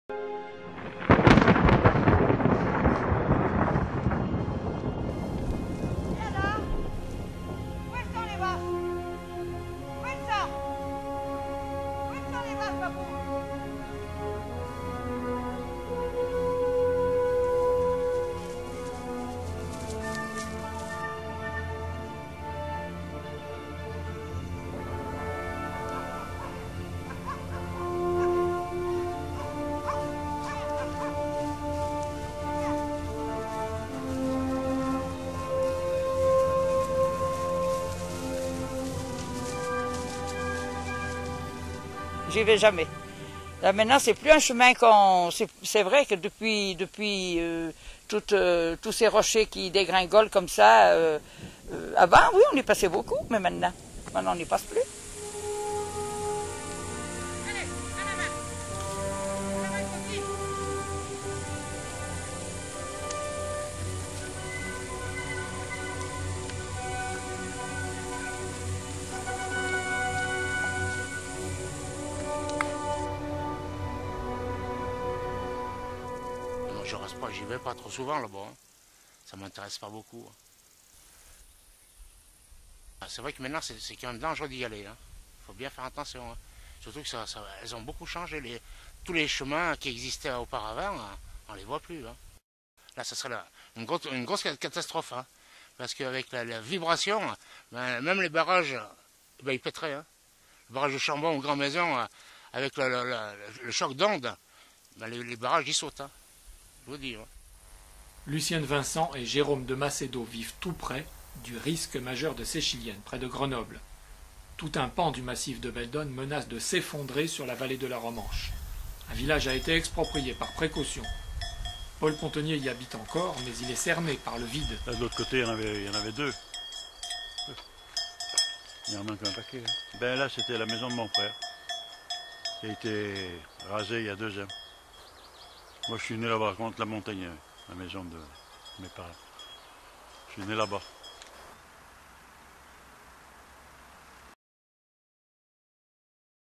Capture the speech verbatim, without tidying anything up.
J'y vais jamais. Là maintenant, c'est plus un chemin qu'on. C'est vrai que depuis, depuis euh, toutes, euh, tous ces rochers qui dégringolent comme ça, euh, euh, avant, oui, on y passait beaucoup, mais maintenant, maintenant on n'y passe plus. Je reste pas, j'y vais pas trop souvent là-bas. Hein. Ça m'intéresse pas beaucoup. Hein. C'est vrai que maintenant c'est quand même dangereux d'y aller. Il hein. faut bien faire attention. Hein. Surtout que ça, ça, elles ont beaucoup changé. Les, tous les chemins qui existaient auparavant, hein, on les voit plus. Hein. Là, ça serait là, une, grosse, une grosse catastrophe. Hein. Parce qu'avec la, la vibration, ben, même les barrages, ben, ils pèteraient. Hein. Le barrage de Chambon ou Grand Maison, avec le, le, le, le choc d'onde, ben, les, les barrages ils sautent. Hein. Je vous dis. Hein. Lucienne Vincent et Jérôme de Macedo vivent tout près du risque majeur de Séchilienne, près de Grenoble. Tout un pan du massif de Beldonne menace de s'effondrer sur la vallée de la Romanche. Un village a été exproprié par précaution. Paul Pontonnier y habite encore, mais il est cerné par le vide. Là, de l'autre côté, il y en avait, il y en avait deux. Il y en manque un paquet. Hein. Ben là, c'était la maison de mon frère. Qui a été rasée il y a deux ans. Moi, je suis né là-bas, contre la montagne, la maison de mes parents. Je suis né là-bas.